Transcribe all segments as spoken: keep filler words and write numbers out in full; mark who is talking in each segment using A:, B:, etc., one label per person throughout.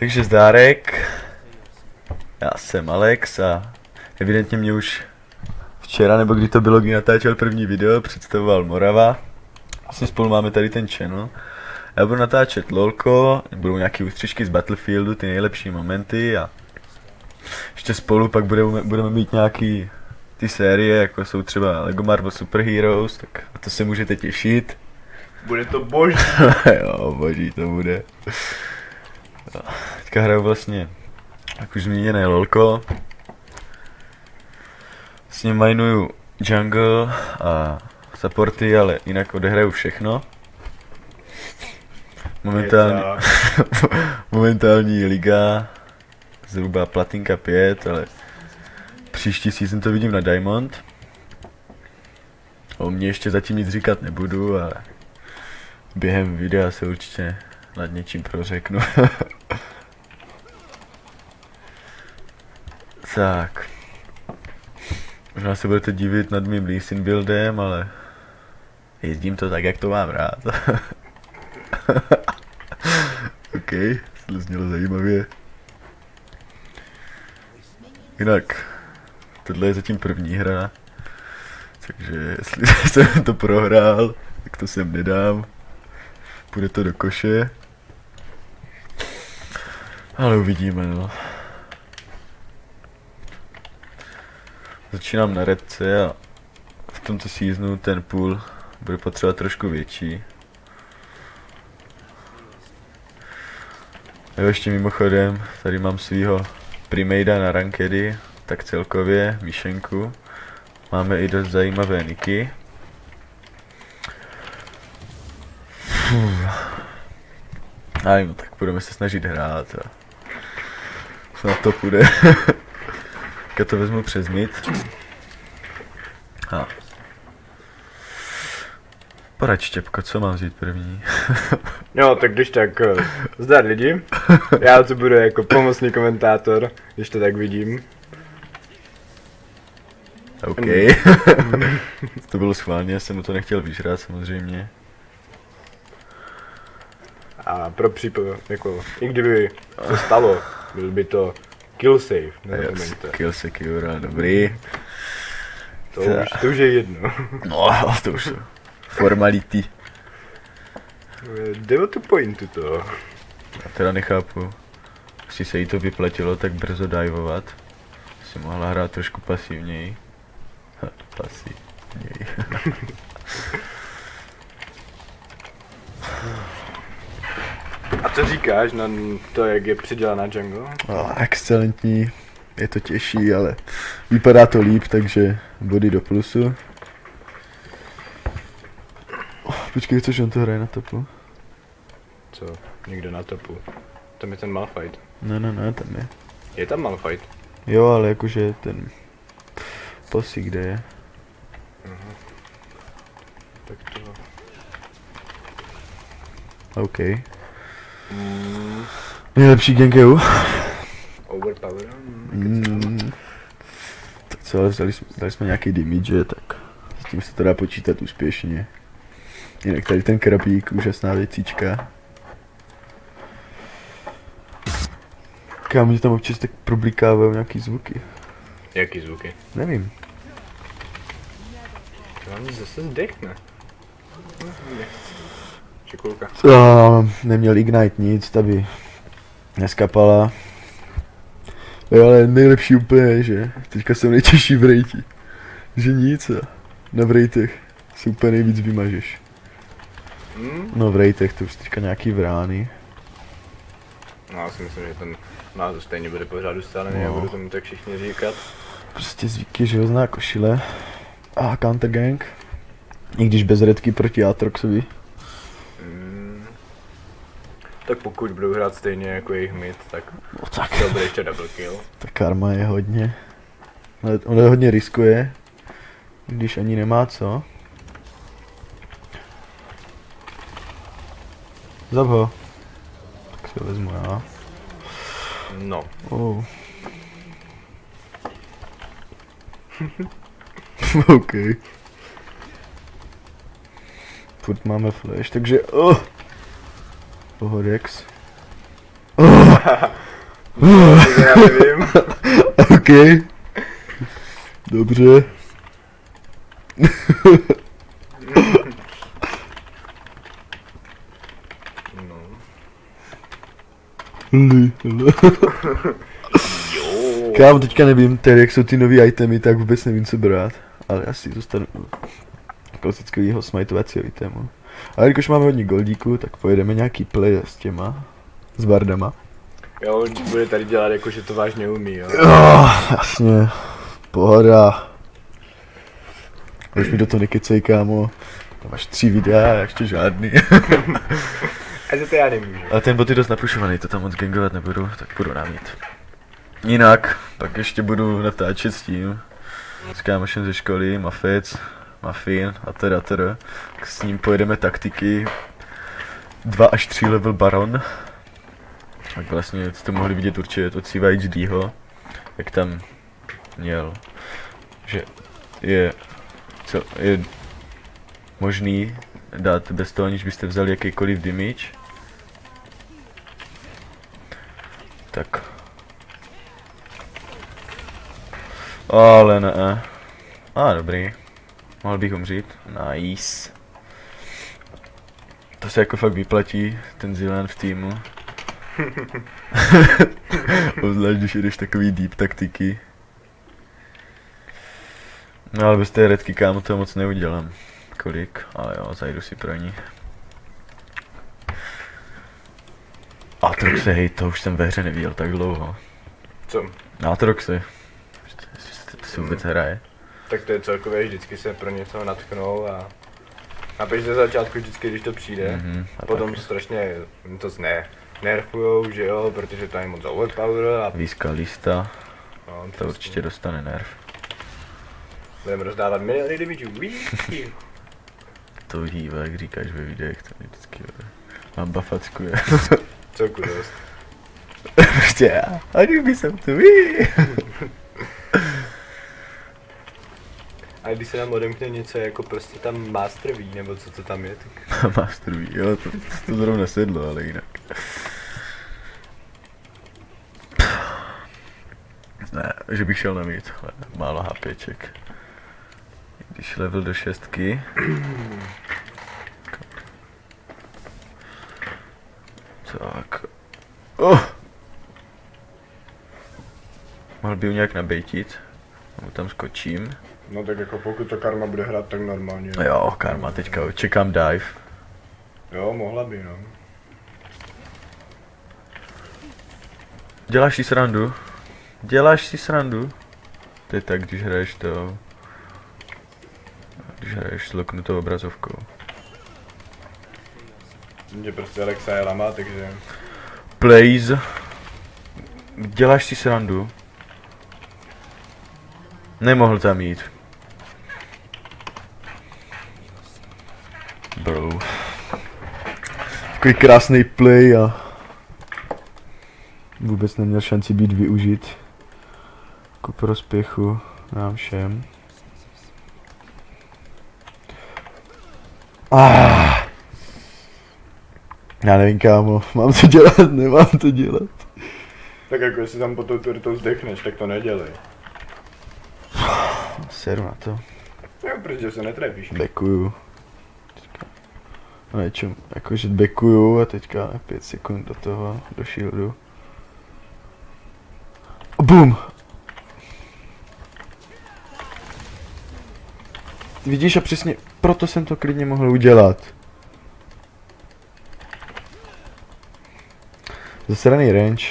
A: Takže zdárek, já jsem Alex a evidentně mě už včera, nebo kdy to bylo, kdy natáčel první video, představoval Morava. Vlastně spolu máme tady ten channel. Já budu natáčet lolko, budou nějaké ústřičky z Battlefieldu, ty nejlepší momenty a ještě spolu pak budeme, budeme mít nějaký ty série, jako jsou třeba Lego Marvel Super Heroes, tak na to se můžete těšit.
B: Bude to boží.
A: Jo, boží to bude. Teďka hraju vlastně, jak už zmíněné lolko. S ním minuju jungle a supporty, ale jinak odehraju všechno. Momentální, momentální liga, zhruba platinka pět, ale příští season to vidím na Diamond. O mě ještě zatím nic říkat nebudu, ale během videa se určitě nad něčím prořeknu. Tak. Možná se budete divit nad mým Lee Sin buildem, ale jezdím to tak, jak to mám rád. OK, to znělo zajímavě. Jinak, tohle je zatím první hra, takže jestli jsem to prohrál, tak to sem nedám. Půjde to do koše. Ale uvidíme, no. Začínám na redce a v tomto seasonu ten pool bude potřebovat trošku větší. Jo, ještě mimochodem, tady mám svýho primejda na rankedy, tak celkově, myšlenku. Máme i dost zajímavé niky. A no, tak budeme se snažit hrát a snad to půjde. Já to vezmu přes mid. A. Poraď, Štěpko, co mám vzít první?
B: Jo, tak když tak zdar lidi. Já to budu jako pomocný komentátor, když to tak vidím.
A: OK. To bylo schválně, jsem mu to nechtěl vyžrát samozřejmě.
B: A pro případ, jako, i kdyby se stalo, byl by to kill save, nezapomeňte.
A: Kill secure, dobrý.
B: To už, to už je jedno.
A: No, to už jsou formality.
B: Jde o tu pointu to.
A: Já teda nechápu, jestli se jí to vyplatilo tak brzo diveovat. Si mohla hrát trošku pasivněji. Pasivněji.
B: A co říkáš na to, jak je přidělaná jungle?
A: Oh, excelentní, je to těžší, ale vypadá to líp, takže body do plusu. Oh, počkej, což on to hraje na topu?
B: Co? Někde na topu. Tam je ten Malphite.
A: Ne, ne, ne, tam je.
B: Je tam Malphite?
A: Jo, ale jakože ten posí, kde je.
B: Aha. Tak to...
A: OK.
B: Mm.
A: Nejlepší Genkeu.
B: Overpower.
A: Mm. Tak co, ale dali jsme, dali jsme nějaký damage, tak s tím se to dá počítat úspěšně. Jinak tady ten krabík, úžasná věcička. Kámo, tam občas tak problikávají nějaký zvuky.
B: Jaký zvuky?
A: Nevím.
B: To vám zase zdechne. Čikulka.
A: Uh, neměl Ignite nic, aby neskapala. Jo, ale nejlepší úplně, že teďka jsem nejtěžší v rejti. Že nic, na vrejtech se úplně nejvíc vymažeš.
B: Hmm?
A: No v rejtech to už teďka nějaký vrány.
B: No já si myslím, že ten název stejně bude pořád ustálený,
A: No.
B: já budu tomu tak všichni říkat.
A: Prostě zvyky železná košile. A counter gang. I když bez redky proti Aatroxovi.
B: Hmm. Tak pokud budou hrát stejně jako jejich mid, tak
A: No tak.
B: to bude ještě double kill.
A: Ta karma je hodně. Ale on je hodně riskuje. Když ani nemá co. Zab ho. Tak si ho vezmu já.
B: No.
A: Oh. OK. Furt máme flash, takže oh. Pohodex. Oh.
B: No, tak já nevím.
A: OK. Dobře.
B: No.
A: Kámo, teďka nevím, tedy jak jsou ty nový itemy, tak vůbec nevím, co brát. Ale asi zůstanu klasického smajtovacího itemu. Ale když máme hodně goldíku, tak pojedeme nějaký play s těma, s bardama.
B: Jo, on bude tady dělat jako, že to vážně umí, jo.
A: Oh, jasně, pohoda. Už mi do toho nekecej, kámo. Tam máš tři videa a ještě žádný.
B: A to já nemůžu.
A: Ale ten bot je dost napušovaný, to tam moc gangovat nebudu, tak budu namít. Jinak, pak ještě budu natáčet s tím. S kámošem ze školy, Mafec, Muffin a teda teda. S ním pojedeme taktiky. dva až tři level Baron. Tak vlastně jste mohli vidět určitě od C V H D ho, jak tam měl, že je, co, je možný dát bez toho, aniž byste vzali jakýkoliv damage. Tak. Ale ne. A dobrý. Mohl bych umřít. Nice. To se jako fakt vyplatí, ten Zilean v týmu. Obzvlášť, když jdeš takový deep taktiky. No ale bez té redky, kámo, to moc neudělám. Kolik? Ale jo, zajdu si pro ní. Aatroxe, hej, to už jsem ve hře neviděl tak dlouho.
B: Co?
A: Aatroxe. To si vůbec hraje.
B: Tak to je celkově, vždycky se pro něco natknou a... A když ze začátku vždycky, když to přijde,
A: Mm-hmm, a
B: potom
A: tak.
B: strašně to zne, nerfujou, že jo, protože to je moc overpower a...
A: Výska lista,
B: No,
A: to určitě dostane nerv.
B: Budeme rozdávat miliony damageů,
A: To hýve, jak říkáš ve videích, to je vždycky mám bafackuje.
B: Celku dost.
A: Prostě já, a kdyby jsem tu, víí.
B: A když se nám odemkne něco jako prostě tam Master V, nebo co to tam je, tak...
A: Master V, jo, to, to zrovna sedlo, ale jinak. Ne, že bych šel na mít, ale málo HPček. Když level do šestky. Tak. Oh. Mohl by ho nějak nabejtit. Nebo tam skočím.
B: No tak jako pokud to karma bude hrát, tak normálně.
A: Jo, karma, teďka čekám dive.
B: Jo, mohla by, no.
A: Děláš si srandu? Děláš si srandu? To je tak, když hraješ to... Když hraješ s loknutou obrazovkou.
B: Že prostě Alexa je lama, takže...
A: Plays. Děláš si srandu? Nemohl tam jít. Bro. Takový krásný play a... Vůbec neměl šanci být využit. Ku prospěchu nám všem. Ah. Já nevím, kámo, mám to dělat, nemám to dělat.
B: Tak jako jestli tam po tou turtou zdechneš, tak to nedělej.
A: Seru na to.
B: Jo, protože se netrefíš.
A: Backuju. No něčem, jakože backuju a teďka pět sekund do toho, do shieldu. Bum! Vidíš, a přesně proto jsem to klidně mohl udělat. Zasraný range.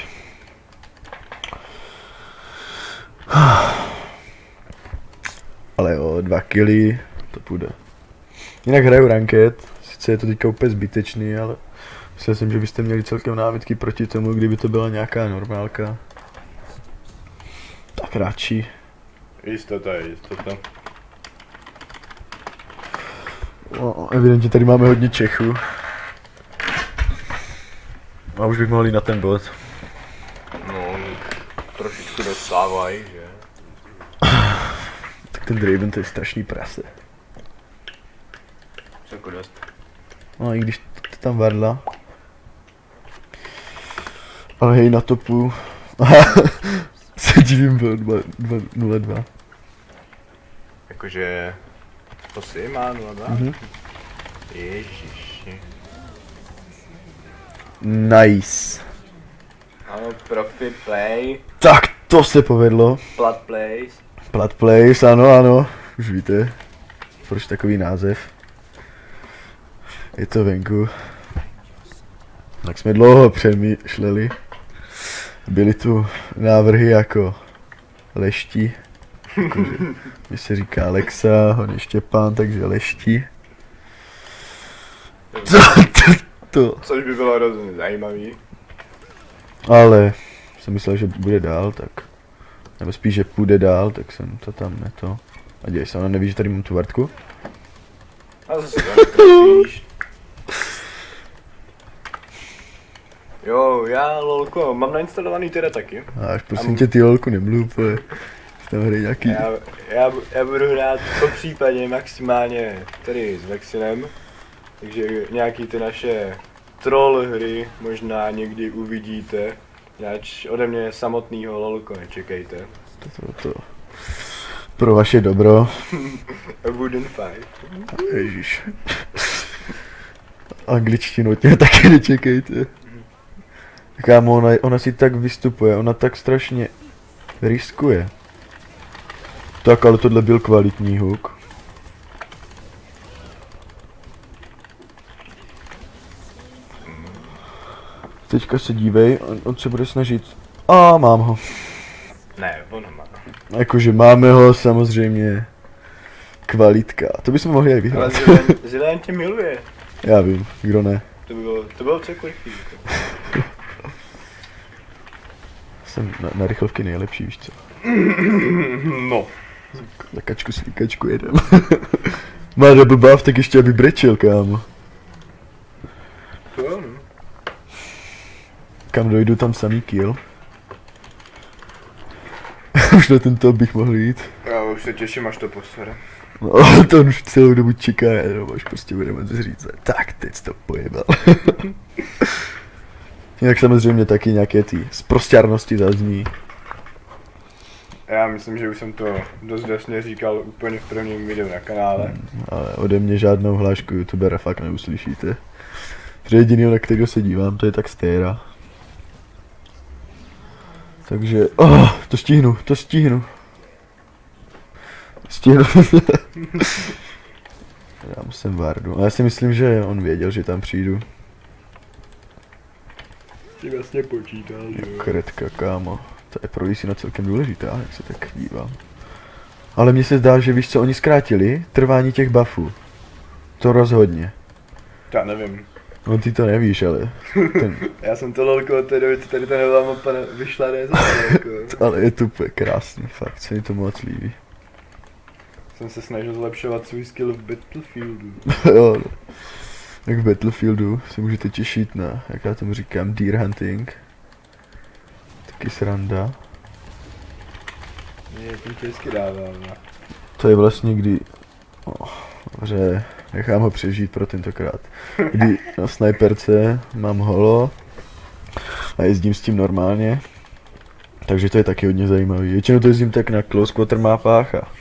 A: Ale jo, dva killy, to půjde. Jinak hraju ranked, sice je to teďka úplně zbytečný, ale myslel jsem, že byste měli celkem námitky proti tomu, kdyby to byla nějaká normálka. Tak radši.
B: Jistota je jistota.
A: No, evidentně tady máme hodně Čechů. A už bych mohl jít na ten bod.
B: No, trošičku dostávají, že?
A: Tak ten Draven to je strašný prase.
B: Celku dost.
A: No i když to tam varla. Ale hej, na topu. Se divím, byl dva nula dva.
B: Jakože... To si má nula dva?
A: Mhm.
B: Ježiši.
A: Nice.
B: Ano, profi play.
A: Tak to se povedlo.
B: Plat plays.
A: Plat Place, ano, ano. Už víte, proč takový název. Je to venku. Tak jsme dlouho přemýšleli. Byly tu návrhy jako leští. Jakože, mi se říká Alexa, on je Štěpán, takže leští. To, to, to.
B: Což by bylo hrozně zajímavý.
A: Ale jsem myslel, že bude dál, tak... Nebo spíš, že půjde dál, tak jsem to tam ne to. A děj se, ona neví, že tady mám tu vartku?
B: A zase to netrefíš. Jo, já lolko, mám nainstalovaný teda taky.
A: A až prosím tě, ty lolku nemluv, ale tam hrají nějaký...
B: Já, já, já budu hrát po případě maximálně tady s Vexinem. Takže nějaký ty naše troll hry možná někdy uvidíte. Jáč ode mě samotného lolko nečekejte.
A: To, to, to. Pro vaše dobro.
B: A wooden fight.
A: Ježíš. Angličtinu od něj taky nečekejte. Kámo, ona, ona si tak vystupuje, ona tak strašně riskuje. Tak, ale tohle byl kvalitní hook. Teďka se dívej, on, on se bude snažit. A mám ho.
B: Ne, on má.
A: Jakože máme ho, samozřejmě. Kvalitka. To bychom mohli i vyhrát.
B: Ale Zilean tě miluje.
A: Já vím, kdo ne.
B: To by bylo, to bylo cokoliv.
A: Jsem na, na rychlovky nejlepší, víš co.
B: No.
A: Na kačku si kačku jedem. Má double buff, tak ještě aby brečel, kámo.
B: To jo, no.
A: Kam dojdu, tam samý kill. Už na ten top bych mohl jít.
B: Já už se těším, až to posere.
A: No, to on už celou dobu čeká, jenom až prostě budeme říct, tak teď to pojebal. Jinak samozřejmě taky nějaké ty sprostěrnosti zazní.
B: Já myslím, že už jsem to dost jasně říkal úplně v prvním videu na kanále.
A: Hmm, ale ode mě žádnou hlášku youtubera fakt neuslyšíte. Protože jediný, na kterého se dívám, to je tak Stéra. Takže, oh, to stihnu, to stihnu. Stihnu. Já musím Vardu. A já si myslím, že on věděl, že tam přijdu.
B: Ty vlastně počítal, že jo.
A: Kretka, kámo. To je pro Lisina celkem důležitá, jak se tak dívám. Ale mně se zdá, že víš co, oni zkrátili trvání těch buffů. To rozhodně.
B: Já nevím.
A: No ty to nevíš, ale... Ten...
B: Já jsem to lolko od té doby, co tady ta nová mapa vyšla, ne jako.
A: Ale je to úplně krásný, fakt, se mi to moc líbí.
B: Jsem se snažil zlepšovat svůj skill v Battlefieldu.
A: Jo, no. Tak v Battlefieldu se můžete těšit na, jak já tomu říkám, deer hunting. Taky sranda.
B: Je, tím tě hezky dává, no.
A: To je vlastně kdy... Oh, dobře, nechám ho přežít pro tentokrát. Kdy na sniperce mám holo a jezdím s tím normálně. Takže to je taky hodně zajímavý. Většinou to jezdím tak na close quarter mapách a...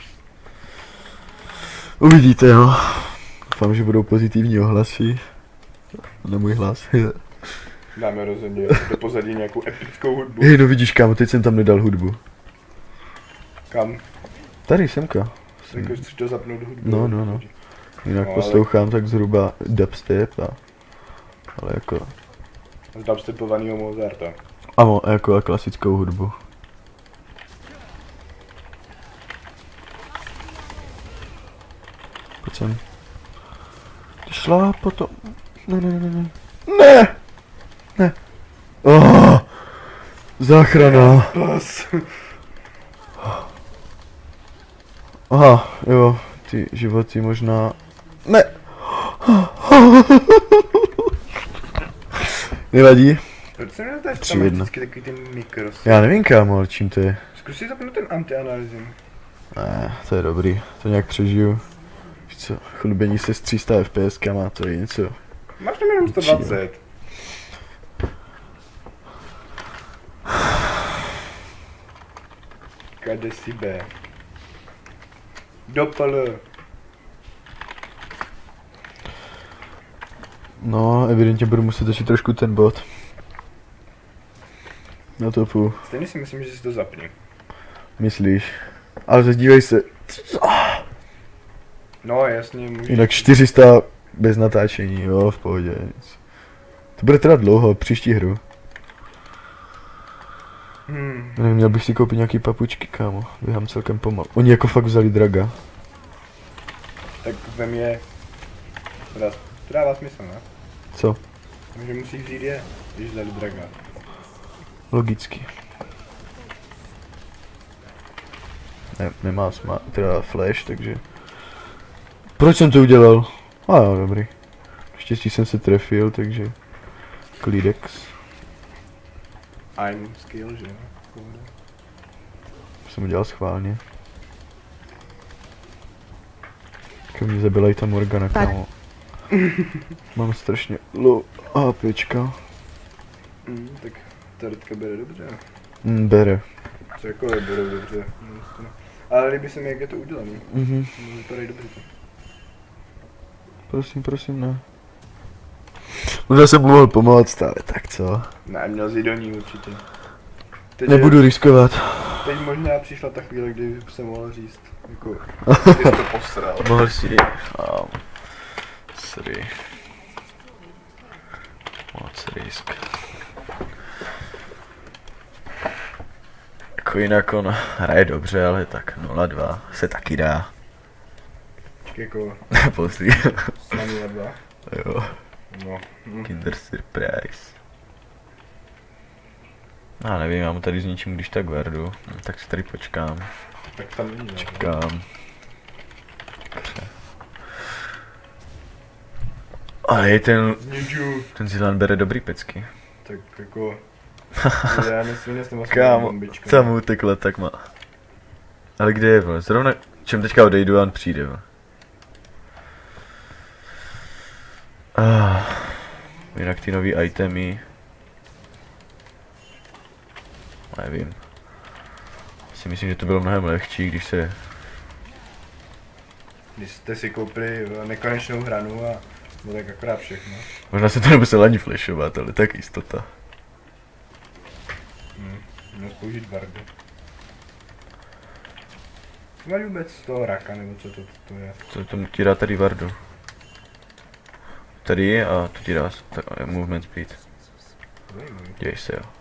A: Uvidíte, no. Doufám, že budou pozitivní ohlasy. Na můj hlas.
B: Dáme rozhodně do pozadí nějakou epickou hudbu.
A: Hej, no vidíš, kámo, teď jsem tam nedal hudbu.
B: Kam?
A: Tady, semka. Jsem...
B: Jako chceš to zapnout hudbu?
A: No, no, no. Jinak
B: No, ale-
A: poslouchám tak zhruba dubstep a... Ale jako...
B: Z dubstepovanýho Mozarta.
A: A mo, jako a klasickou hudbu. Pojď sem. Ty šla potom. Ne, ne, ne, ne. Ne! Ne! Oh, záchrana.
B: Pas.
A: Aha, jo, ty životy možná... Ne! Nevadí?
B: Proč se nedáš
A: Tři
B: tam
A: jedna.
B: vždycky takový ty mikros?
A: Já nevím, kámo, ale čím to je.
B: Zkus si zapnout ten antianalizim.
A: Ne, to je dobrý, to nějak přežiju. Víš co, chlubení se s tři sta F P S kama, to je něco.
B: Máš tam jenom sto dvacet. Kade si B. Dopl.
A: No, evidentně budu muset začít trošku ten bod. Na topu.
B: Stejně si myslím, že si to zapni.
A: Myslíš? Ale zadívej se.
B: No jasně, můžeš.
A: Jinak čtyři sta bez natáčení, jo, v pohodě. To bude trvat dlouho, příští hru.
B: Hmm.
A: Nevím, měl bych si koupit nějaký papučky, kámo. Běhám celkem pomalu. Oni jako fakt vzali draga.
B: Tak vem je. Teda, to dává smysl, ne?
A: Co?
B: Že musíš vzít je, když dali draga.
A: Logicky. Ne, nemá sma, teda flash, takže... Proč jsem to udělal? A jo, dobrý. Štěstí jsem se trefil, takže... Klidex.
B: I'm skill, že jo?
A: Jsem udělal schválně. Ke mně zabila i ta Morgana, kámo. Mám strašně low HPčka.
B: Mm, tak taretka bere dobře.
A: Mm, bere.
B: Co jako bere dobře. Ale líbí se mi, jak je to udělané.
A: Mhm.
B: Vypadají dobře to.
A: Prosím, prosím, ne. Možná jsem mohl pomoct, ale tak co?
B: Ne, měl jsi do ní určitě. Teď
A: Nebudu
B: je,
A: riskovat.
B: teď možná přišla ta chvíle, kdy jsem mohl říct, jako, ty jsi to posral.
A: Mohl si... Um, sorry. Moc risk. Jako jinak on hraje dobře, ale tak nula dva se taky dá.
B: Počkej, jako,
A: Pozri.
B: na nula dva.
A: Jo.
B: No. Hm.
A: Kinder Surprise. Já nevím, já mu tady zničím když tak Verdu. No, tak si tady počkám.
B: Tak tam není, no.
A: Čekám. Ale ten,
B: Zniču.
A: ten Zilan bere dobrý pecky.
B: Tak jako, já nesmím s těma
A: Kámo,
B: bombičkama.
A: tam mu utekla, tak má. Ale kde je, vole? Zrovna čem teďka odejdu a on přijde, vole. Ah, jinak ty nový itemy. Nevím. Si myslím, že to bylo mnohem lehčí, když se...
B: Když jste si koupili nekonečnou hranu a bylo tak akorát všechno.
A: Možná se to nemusel ani flashovat, ale tak jistota.
B: Hm, měl použít bardu. Máš vůbec z toho raka, nebo co to, to je?
A: Co to ti dá tady Vardu? Tady je a to ti dá tak, movement speed.
B: Zajímavý.
A: Děj se, jo.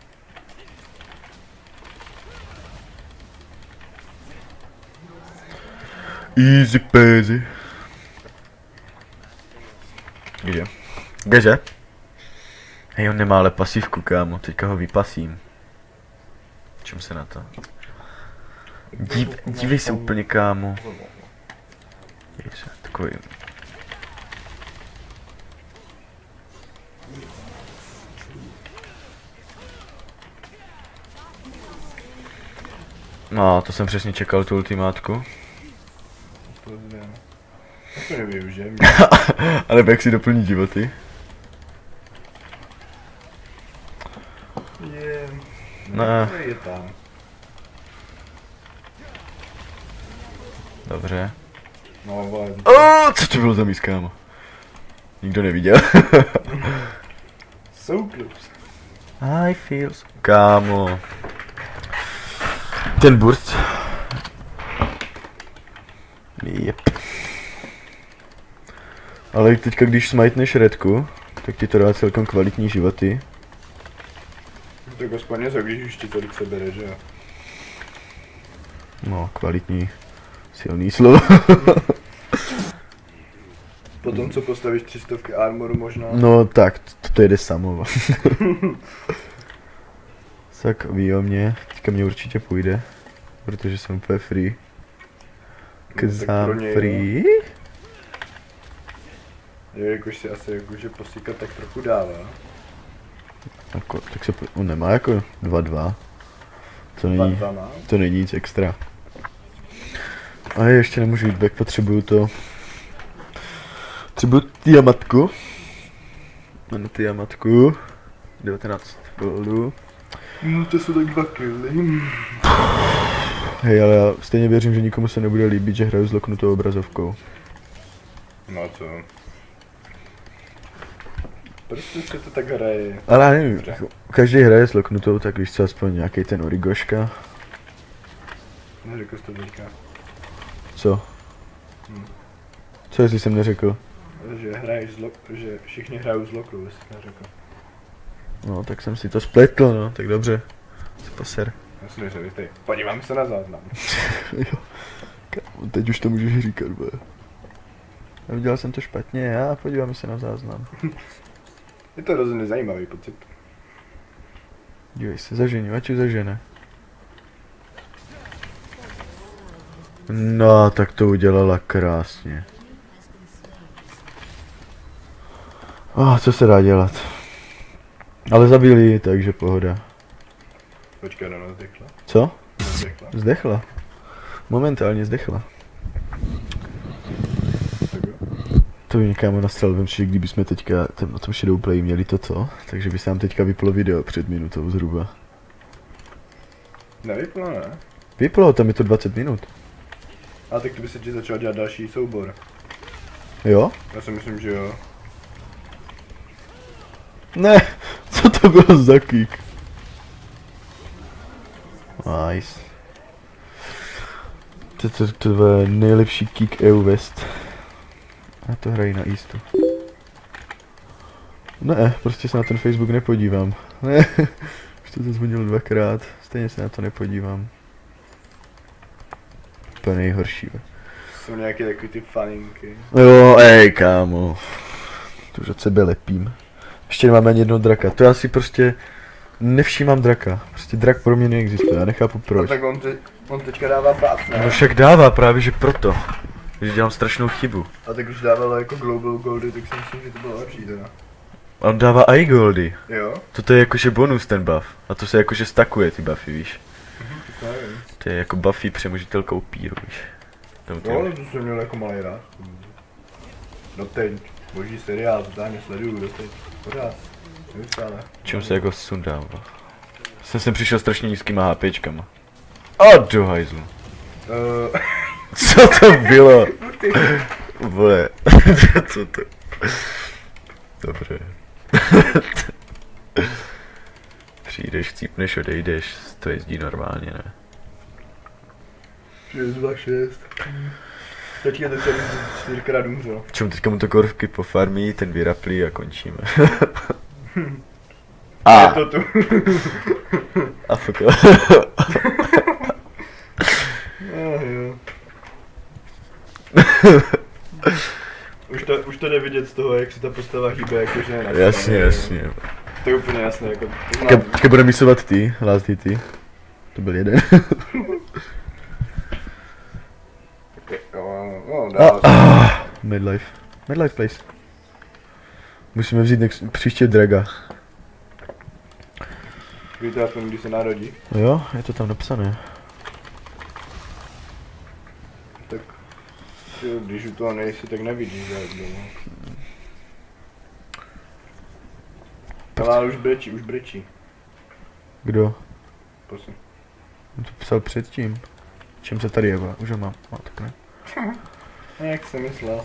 A: Easy peasy. Kde? Kdeže? Hej, on nemá ale pasivku, kámo, teďka ho vypasím. Čím se na to? Dív, dívej se úplně, kámo. Dívej se, takový... No, to jsem přesně čekal, tu ultimátku.
B: To ne. To nevyužijem.
A: Ale jak si doplní životy?
B: Je...
A: Ne.
B: Je tam.
A: Dobře.
B: No, vole.
A: Oh, co to bylo za míst, kámo? Nikdo neviděl.
B: So close.
A: I feel so... Kámo. Ten burst. Yep. Ale teďka, když smajtneš redku, tak ti to dá celkem kvalitní životy.
B: Tak aspoň něco, když už ti tolik se bere, že jo?
A: No, kvalitní. Silný slovo.
B: Potom co postavíš tři stovky armoru možná.
A: No tak, to, to jede samo. Tak ví o mě, teďka mě určitě půjde, protože jsem úplně free. Cause
B: No,
A: I'm
B: něj,
A: free.
B: Jo, jakož si asi jakože posíkat tak trochu dává.
A: Jako, tak se, on nemá jako dva dva. To
B: Dva,
A: není,
B: dva má.
A: to není nic extra. A ještě nemůžu jít back, potřebuju to. Potřebuju diamantku. Mám diamantku. devatenáct goldů.
B: No to jsou tak dva killy.
A: Hej, ale já stejně věřím, že nikomu se nebude líbit, že hraju s loknutou obrazovkou.
B: No co? Prostě se to tak hraje.
A: Ale já nevím, každý hraje s loknutou, tak víš co, aspoň nějaký ten origoška.
B: Neřekl jsi to teďka.
A: Co?
B: Hm.
A: Co jestli jsem neřekl?
B: Že hraješ z lo- že všichni hrajou z lokou, jestli jsi neřekl.
A: No, tak jsem si to spletl, no, tak dobře. Se poser.
B: Já si nejsem jistý. Podívám se na záznam.
A: Jo. Kámo, teď už to můžeš říkat, bude. Já udělal jsem to špatně, já podívám se na záznam.
B: Je to hrozně zajímavý pocit.
A: Dívej se, zažení, ať zažene. No, tak to udělala krásně. Ah, co se dá dělat? Ale zabili ji, takže pohoda.
B: Počkej, ona zdechla.
A: Co?
B: Zdechla.
A: Zdechla. Momentálně zdechla.
B: Tak jo.
A: To by někam nastral, vím si, že kdybychom teďka ten, na tom Shadowplay měli toto, takže by se nám teďka vyplo video před minutou zhruba.
B: Nevyplo, ne?
A: Vyplo, tam je to dvacet minut.
B: A tak to by se ti začal dělat další soubor.
A: Jo?
B: Já si myslím, že jo.
A: Ne, co to bylo za kick? Nice. To, to, to je nejlepší kick E U West. A to hrají na Eastu. Ne, prostě se na ten Facebook nepodívám. Ne, už to zazvonilo dvakrát, stejně se na to nepodívám. To je nejhorší.
B: Jsou nějaké takový ty faninky.
A: Jo, ej kámo. To už od sebe lepím. Ještě nemáme ani jednoho draka, to já si prostě nevšímám draka. Prostě drak pro mě neexistuje, já nechápu
B: No
A: proč.
B: tak on, te, on teďka dává pát, ne?
A: No však dává právě, že proto. Že dělám strašnou chybu.
B: A tak už dávalo jako Global Goldy, tak si myslím, že to bylo lepší teda.
A: A on dává i goldy.
B: Jo?
A: Toto je jakože bonus ten buff. A to se jakože stakuje ty buffy, víš.
B: Mhm, to nevím.
A: To je jako buffy přemožitelkou píru, víš. Nebo ty-
B: No, ale to jsem měl jako malý rád. Doteď. Boží seriál, totálně sleduju, doteď. Pořád. Neustále.
A: Čím se jako sundám, bro. Jsem sem přišel strašně nízkýma HPčkama. A do hajzlu.
B: Uh,
A: Co to bylo? Vole. Co to? Dobře. Přijdeš, chcípneš, odejdeš, to jezdí normálně, ne?
B: šest dva šest. Teďka to celý čtyřikrát umřel.
A: Čemu teďka mu to korvky pofarmí, ten vyraplí a končíme. A.
B: Je to tu.
A: A fuck.
B: Ah, jo. Už to, už to jde vidět z toho, jak se ta postava hýbe, jakože je na
A: Jasně, jasně.
B: To je úplně jasné, jako
A: Ke bude misovat ty, last hity. To byl jeden.
B: Jo, no, dá se.
A: Ah, Midlife. Midlife place. Musíme vzít next, příště draga.
B: Víte aspoň, když se narodí,
A: Jo, je to tam napsané.
B: tak jo, když u toho nejsi, tak nevidíš, že jak doma. Ale už brečí, už brečí.
A: Kdo?
B: Prosím.
A: On to psal předtím. Čím se tady jeva? Už ho mám. No, tak ne.
B: Jak jsem myslel.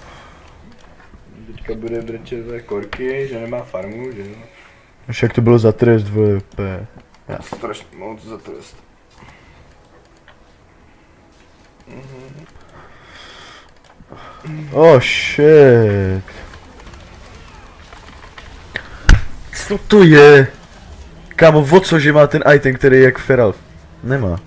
B: Teďka bude brečet za korky, že nemá farmu, že jo.
A: Však to bylo za trest, vole, p.
B: Já strašně moc za trest. Mhm.
A: Oh shit. Co to je? Kámo, o co, že má ten item, který je jak Feral? Nemá.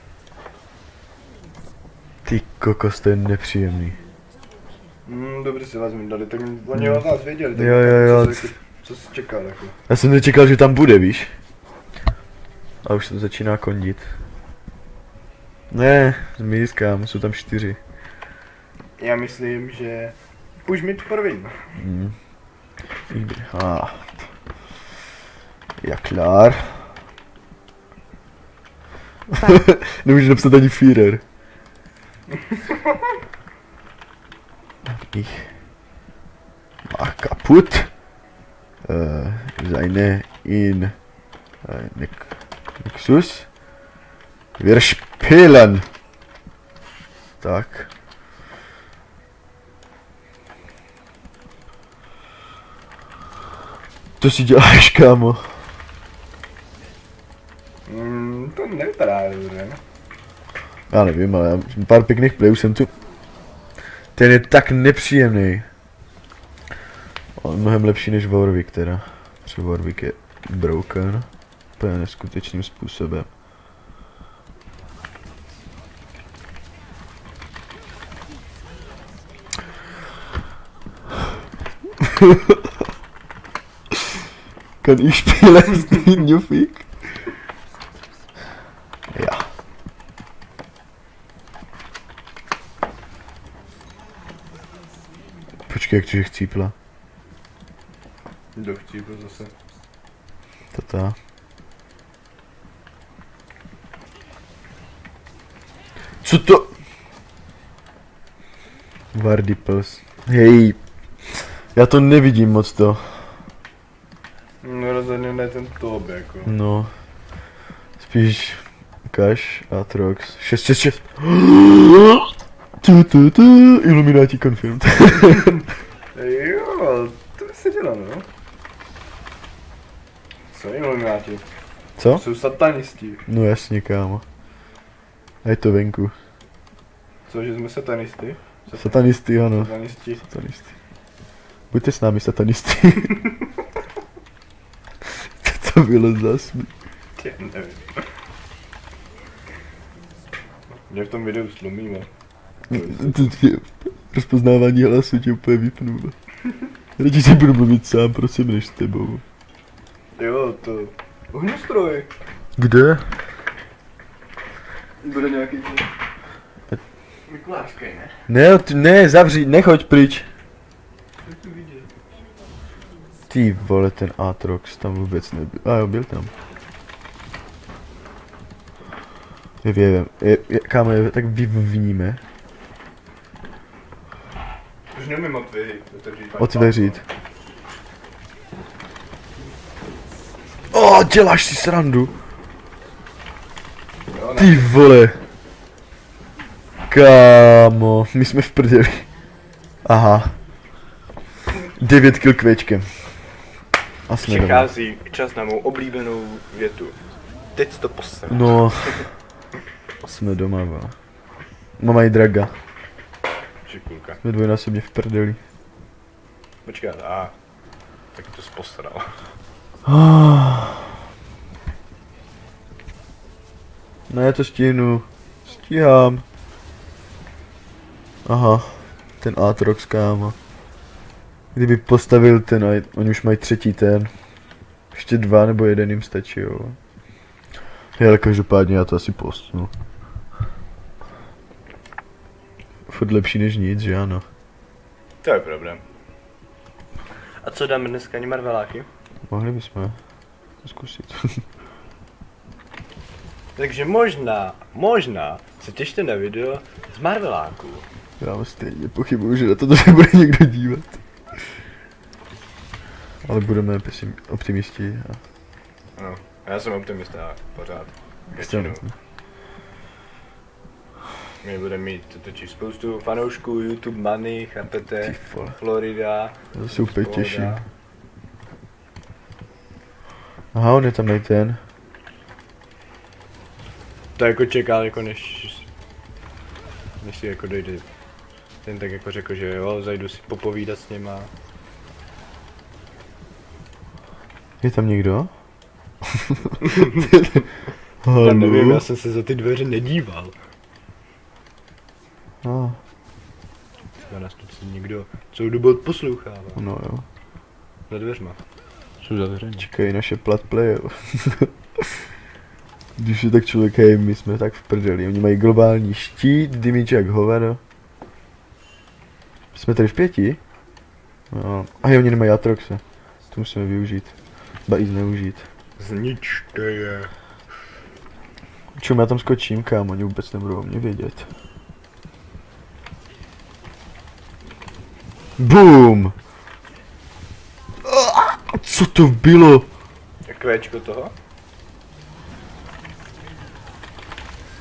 A: Ty kokos, to je nepříjemný.
B: Mm, dobře si vás mi dali, tak oni o vás věděli, tak
A: Jo, jo, jo.
B: Co, jsi, co jsi čekal jako.
A: Já jsem nečekal, že tam bude, víš? A už se to začíná kondit. Ne, zmizkám, jsou tam čtyři.
B: Já myslím, že už mi první.
A: Mm. Ah. Ja klar. Nemůžu napsat ani Führer. Ich mach kaputt äh, seine in äh, Nexus Wir spielen. Tak. To si děláš, kámo.
B: Mm, to nevypadá dobře.
A: Já nevím, ale já, pár pěkných playů jsem tu. Ten je tak nepříjemný. On mnohem lepší než Warwick teda. Třeba Warwick je broken. Úplně neskutečným způsobem. Kan ich spielen Newfik? Ja. Počkej, jak to, že chcípla?
B: Kdo chcípl zase?
A: Tata. Co to? Vardipels. Hej. Já to nevidím moc to.
B: No rozhodně ne ten top jako.
A: No. Spíš Cash a Trox. šest šest šest. Tu tu tu. Illuminati confirmed.
B: Jo, to by se dělo, no. Co Illuminati?
A: Co?
B: Jsou satanisti.
A: No jasně, kámo. A je to venku.
B: Co, že jsme satanisty?
A: Satanisty, ano.
B: Satanisti.
A: Satanisty. Buďte s námi satanisty. Co to bylo za smí?
B: Já nevím. Mě v tom videu slumíme.
A: Rozpoznávání hlasu tě úplně vypnu. Radši si budu mluvit sám, prosím, než s tebou.
B: Jo, to... Ohňostroj.
A: Kde?
B: Bude nějaký... Mikulášský, ne?
A: Ne, t- ne, zavři, nechoď pryč. Ty vole, ten Aatrox tam vůbec nebyl. A jo, byl tam. Je věvem. Je, je, kámo, je, tak vyvníme.
B: Už neumím otvěřit.
A: Otevřít. O, děláš si srandu.
B: Jo, ne.
A: Ty vole. Kámo, my jsme v prdeli. Aha. devět kill kvěčkem. A jsme doma.
B: Přichází čas na mou oblíbenou větu. Teď to posere.
A: No. Jsme doma, vole. Mama i draga.
B: Šikulka.
A: Jsme dvojnásobně v prdeli.
B: Počkat, a tak to posral.
A: No já to stihnu. Stíhám. Aha. Ten Aatrox, kámo. Kdyby postavil ten, a oni už mají třetí ten. Ještě dva nebo jeden jim stačí, jo. Je, ale každopádně já to asi postnu. Furt lepší než nic, že ano.
B: To je problém. A co dáme dneska, ani marveláky?
A: Mohli bychom to zkusit.
B: Takže možná, možná se těšte na video z marveláků.
A: Já stejně pochybuju, že na to se bude někdo dívat. Ale budeme pesim, optimisti. A...
B: No, já jsem optimista pořád. Většinu. My budeme mít totiž spoustu fanoušků, YouTube money, chápete, Florida.
A: To se úplně těším. Aha, on je tam nej ten.
B: To jako čekal, jako než, než si jako dojde. Ten tak jako řekl, že jo, zajdu si popovídat s něma.
A: Je tam někdo?
B: Já nevím, já jsem se za ty dveře nedíval.
A: Ah.
B: Třeba nás tu někdo celou dobu odposlouchává.
A: No jo.
B: Za dveřma. Jsou zavřený.
A: Čekají naše platplay, jo. Když je tak člověk, hej, my jsme tak v prdeli. Oni mají globální štít, damage jak hovado. Jsme tady v pěti? No. A jo, oni nemají Aatroxe. To musíme využít. Ba i zneužít.
B: Zničte je.
A: Čum, já tam skočím, kámo, oni vůbec nebudou o mě vědět. Boom! Co to bylo?
B: Kvéčko toho?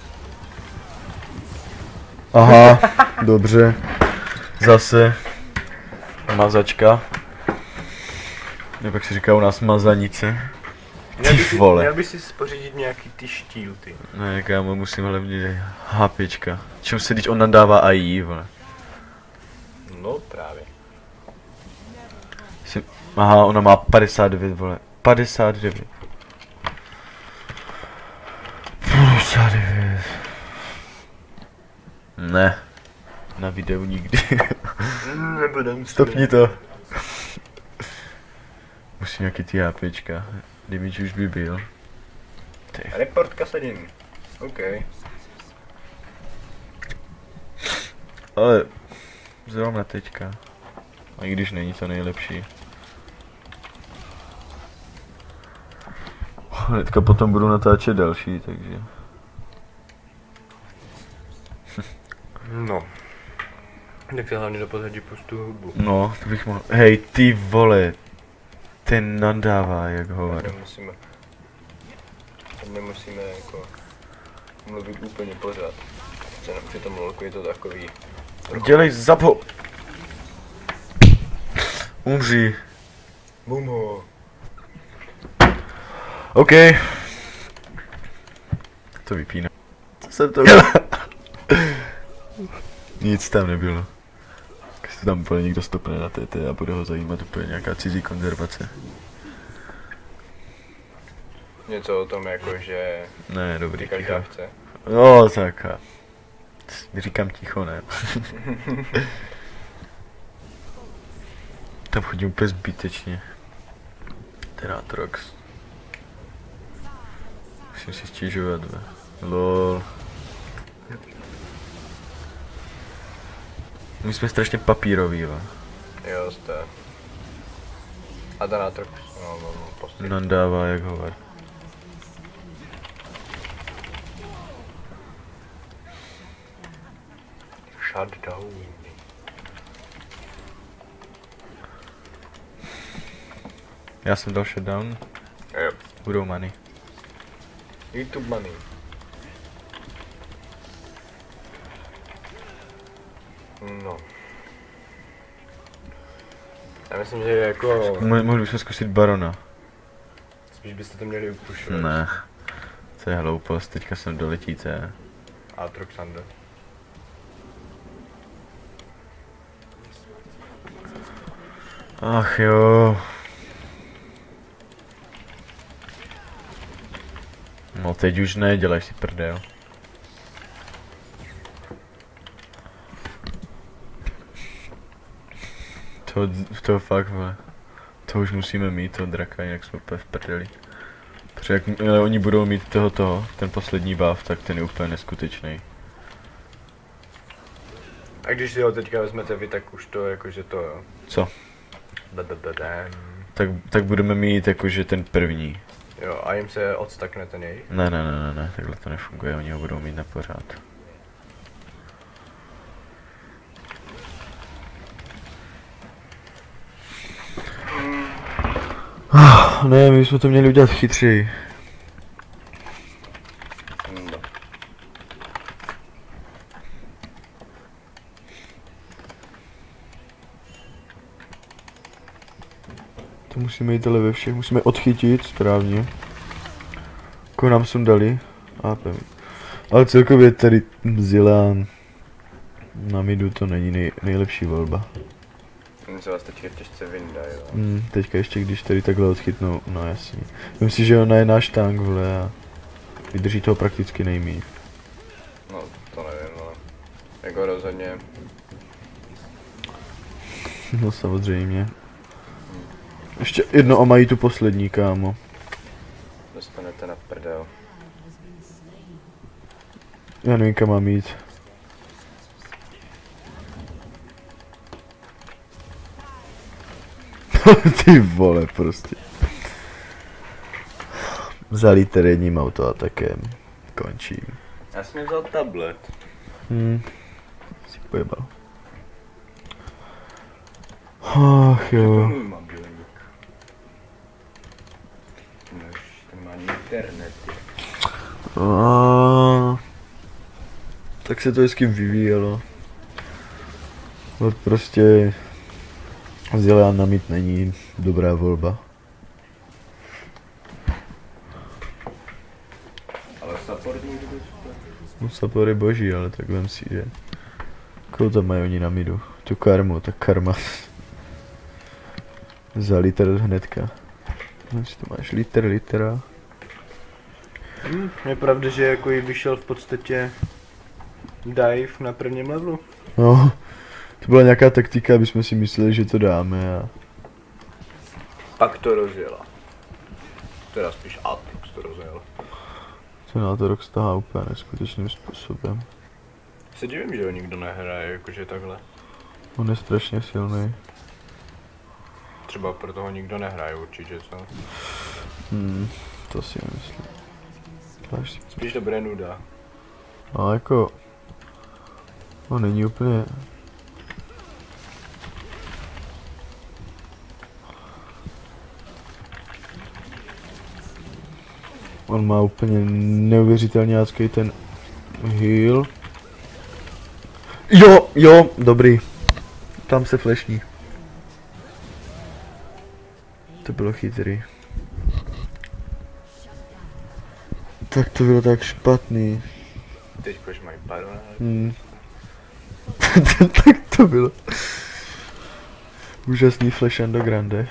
A: Aha, dobře. Zase mazačka. Nebo jak se říká u nás mazanice.
B: Měl by,
A: Ty
B: si,
A: vole.
B: měl by si spořídit nějaký ty štíl, ty.
A: Ne, kámo, musím hlavně hápečka. Čemu se teď on nadává A I, vole.
B: No právě.
A: Si... Aha, ona má padesát devět, vole. padesát devět. padesát devět. Ne. Na videu nikdy.
B: Nebudem.
A: Stopni to. Musím nějaký ty hápečka. Damage už by byl. Ty.
B: Report kasadin. OK.
A: Ale zrovna teďka. A i když není to nejlepší. Hnedka potom budu natáčet další, takže.
B: No. Tak se hlavně do pozadí pustu hudbu.
A: No, to bych mohl. Hej, ty vole. Ten nadává jak hovor.
B: Nemusíme. Nemusíme jako mluvit úplně pořád. Při tom lolku je to takový.
A: Dělej zapho. Umři.
B: Bumo.
A: OK. To vypíná. Co jsem to dělal? Nic tam nebylo. Když se tam úplně někdo stopne na T T a bude ho zajímat úplně nějaká cizí konzervace.
B: Něco o tom jako, že
A: Ne, dobrý,
B: říkáš
A: ticho.
B: dávce.
A: No, tak a... Říkám ticho, ne. Tam chodím úplně zbytečně. Ten Atrox. Musím si stěžovat, ve. Lol. My jsme strašně papíroví, va.
B: Jo, jste. A ten Atrox, no, no, no, postoj.
A: Nadává jak hovor.
B: Shutdown.
A: Já jsem dal shutdown.
B: Jo.
A: Budou money.
B: YouTube money. No. Já myslím, že jako...
A: Mo- mohli bychom zkusit barona.
B: Spíš byste to měli upušovat.
A: Ne. To je hloupost, teďka jsem doletíte.
B: Atroxander.
A: Ach jo. No teď už ne, dělej si prdel. To, to fakt, vole. To už musíme mít, toho draka, jinak jsme úplně v prdeli. Protože jakmile oni budou mít toho toho, ten poslední buff, tak ten je úplně neskutečný.
B: A když si ho teďka vezmete vy, tak už to jakože to jo.
A: Co?
B: Dadadadam.
A: Tak, tak budeme mít jakože ten první.
B: Jo, a jim se odstakne ten jej.
A: Ne, ne, ne, ne, ne, takhle to nefunguje, oni ho budou mít na pořád. Ne, my jsme to měli udělat chytřeji.
B: No.
A: To musíme jít ale ve všech, musíme odchytit správně. Jako nám sundali. A pevně. Ale celkově tady Zilán na midu to není nej, nejlepší volba.
B: Oni se vás teďka těžce vyndají, jo.
A: Hmm, teďka ještě když tady takhle odchytnou, no jasně. Vím si, že ona je náš tank, vole, a vydrží toho prakticky nejmíň.
B: No, to nevím, ale jako rozhodně.
A: No samozřejmě. Ještě jedno a mají tu poslední, kámo.
B: Dostanete na prdel.
A: Já nevím, kam mám jít. Ty vole, prostě. Vzali terénním autoatakem. Končím.
B: Já jsem vzal tablet.
A: Hm. Si pojebal. Ach jo.
B: Můj mobilník. Nož, ten má internet.
A: A... tak se to hezky vyvíjelo. No prostě Zilean na mid není dobrá volba.
B: Ale support někdo super.
A: No support je boží, ale tak vem si, že koho tam mají oni na midu? Tu karmu, tak karma. Za liter hnedka. No, si to máš liter, litera.
B: Hmm, je pravda, že jako jí vyšel v podstatě dive na prvním levelu.
A: No, to byla nějaká taktika, aby jsme si mysleli, že to dáme a...
B: Pak to rozjela. Teda spíš Aatrox to rozjela.
A: To na to rok stahá úplně neskutečným způsobem.
B: Se divím, že ho nikdo nehraje, jakože takhle.
A: On je strašně silný.
B: Třeba proto ho nikdo nehraje určitě, co?
A: Hmm, to si nemyslím. Tlač.
B: Spíš to bude nuda.
A: A jako... No není úplně... On má úplně neuvěřitelně hezký ten heal. Jo, jo, dobrý. Tam se flashní. To bylo chytrý. Tak to bylo tak špatný.
B: Teď už mají barona.
A: Hmm. Tak to bylo. Úžasný flash do grande.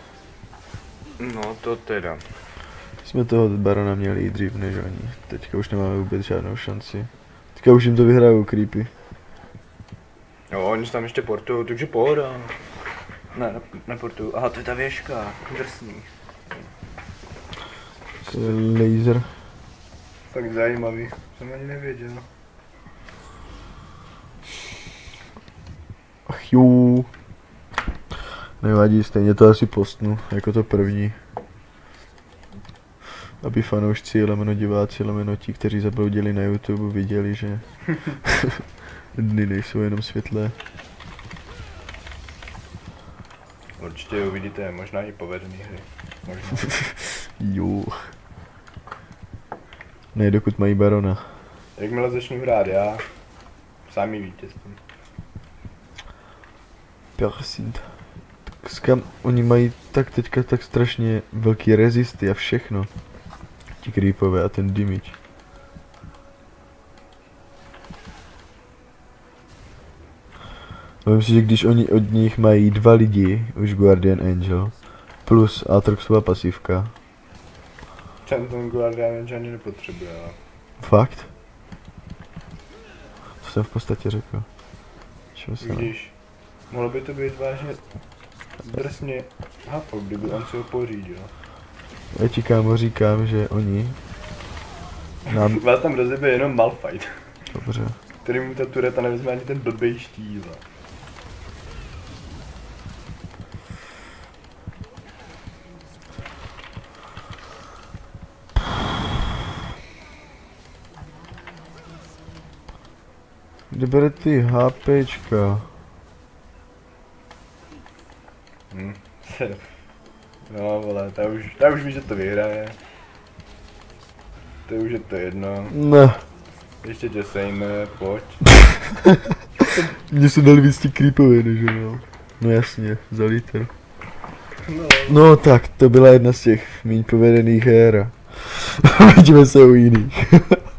B: No to teda.
A: Jsme toho barona měli i dřív než oni. Teďka už nemáme vůbec žádnou šanci. Teďka už jim to vyhrajou creepy.
B: Jo, oni se tam ještě portují, takže pohoda. Ne, ne, neportuju. Aha, to je ta věžka, drsný.
A: To je laser.
B: Tak zajímavý, jsem ani nevěděl.
A: Ach jo. Nevadí, stejně to asi postnu, jako to první. Aby fanoušci, lomeno diváci, lomeno ti, kteří zabloudili na YouTube, viděli, že dny nejsou jenom světlé.
B: Určitě uvidíte možná i povedený hry. Možná.
A: Jo. Ne, dokud mají barona.
B: Jakmile začnu hrát já, sami vítězství.
A: Persint. Tak skam, oni mají tak teďka tak strašně velký rezisty a všechno. Ti creepové a ten damage. Myslím si, že když oni od nich mají dva lidi, už Guardian Angel, plus Aatroxová pasivka.
B: Ten ten Guardian Angel ani nepotřebuje, ale...
A: Fakt? To jsem v podstatě řekl. Čeho se
B: Vidíš, mohlo by to být vážně drsně hafo, kdyby on si ho pořídil.
A: Já ti kámo říkám, že oni nám...
B: Vás tam rozjebe jenom Malphite,
A: Dobře.
B: který mu ta tureta nevezme ani ten blbej štíl.
A: Kde bere ty HPčka?
B: Hm. No vole, ta už, ta už ví, že to vyhraje. To už je to jedno.
A: Ne.
B: Ještě tě sejme, pojď.
A: Mně se dali víc ty creepové, než jo. No jasně, za liter.
B: No.
A: No tak, to byla jedna z těch méně povedených her. Vidíme se u jiných.